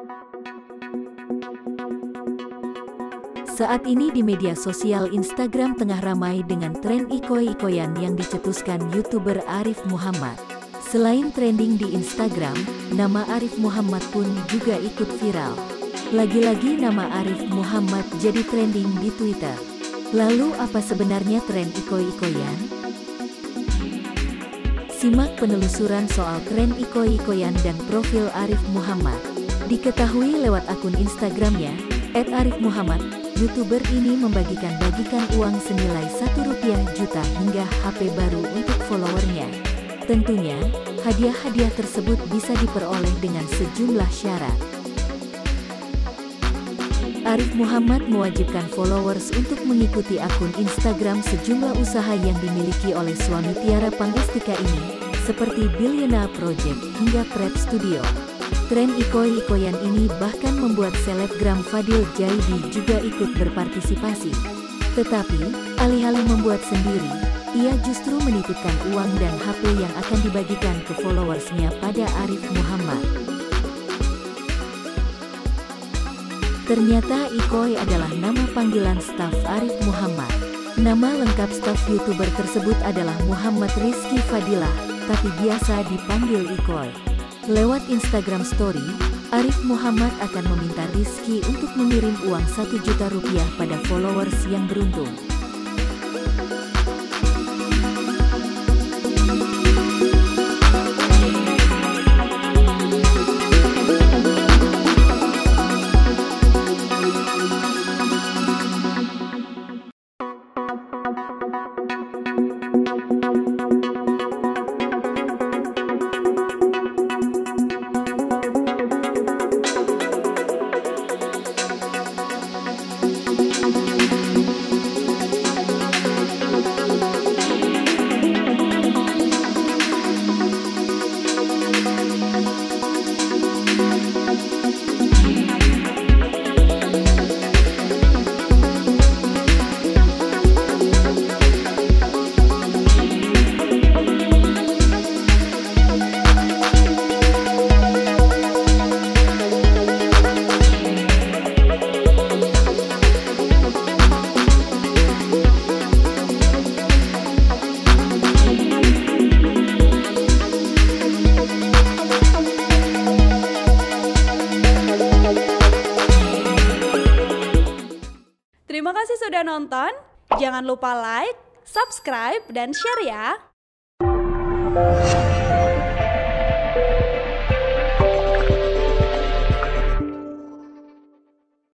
Saat ini di media sosial Instagram tengah ramai dengan tren ikoy-ikoyan yang dicetuskan YouTuber Arif Muhammad. Selain trending di Instagram, nama Arif Muhammad pun juga ikut viral. Lagi-lagi nama Arif Muhammad jadi trending di Twitter. Lalu apa sebenarnya tren ikoy-ikoyan? Simak penelusuran soal tren ikoy-ikoyan dan profil Arif Muhammad. Diketahui lewat akun Instagramnya, @arifmuhammad, YouTuber ini membagikan uang senilai Rp1 juta hingga HP baru untuk followernya. Tentunya, hadiah-hadiah tersebut bisa diperoleh dengan sejumlah syarat. Arif Muhammad mewajibkan followers untuk mengikuti akun Instagram sejumlah usaha yang dimiliki oleh suami Tiara Pangestika ini, seperti Billionaire Project hingga Prep Studio. Tren ikoy-ikoyan ini bahkan membuat selebgram Fadil Jaidi juga ikut berpartisipasi. Tetapi, alih-alih membuat sendiri, ia justru menitipkan uang dan HP yang akan dibagikan ke followersnya pada Arif Muhammad. Ternyata ikoy adalah nama panggilan staf Arif Muhammad. Nama lengkap staf YouTuber tersebut adalah Muhammad Rizky Fadilah, tapi biasa dipanggil ikoy. Lewat Instagram Story, Arif Muhammad akan meminta Rizky untuk mengirim uang Rp1 juta pada followers yang beruntung. Terima kasih sudah nonton. Jangan lupa like, subscribe, dan share ya.